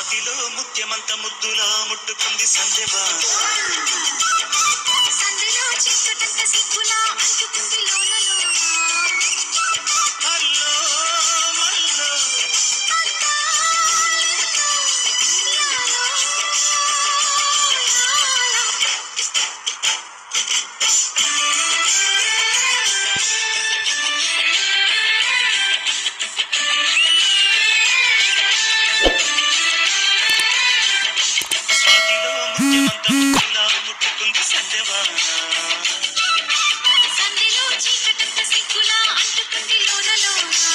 స్వాతిలో ముత్యమంత ముద్దులా ముట్టుకుంది సంధ్యవా సంధ్యలో చిక్కటంత సిగ్గులా అంటుకుంది లోనలో హల్లో మల్లో స్వాతిలో ముత్యమంత ముద్దులా ముట్టుకుంది సంధ్యవా సంధ్యలో చిక్కటంత సిగ్గులా అంటుకుంది లోనలో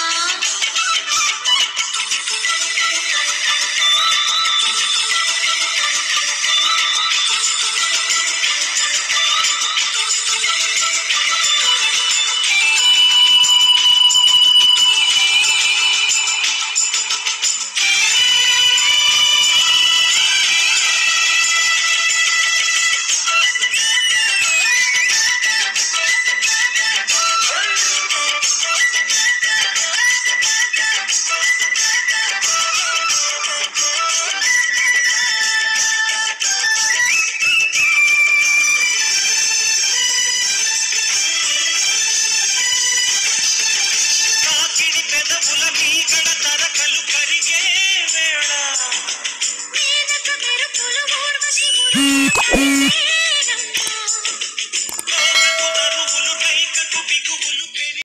కాకిడి పెదవుల మీగడ తరకలు కరిగే వేళ మేనక మెరుపులు ఊర్వశి మురుగు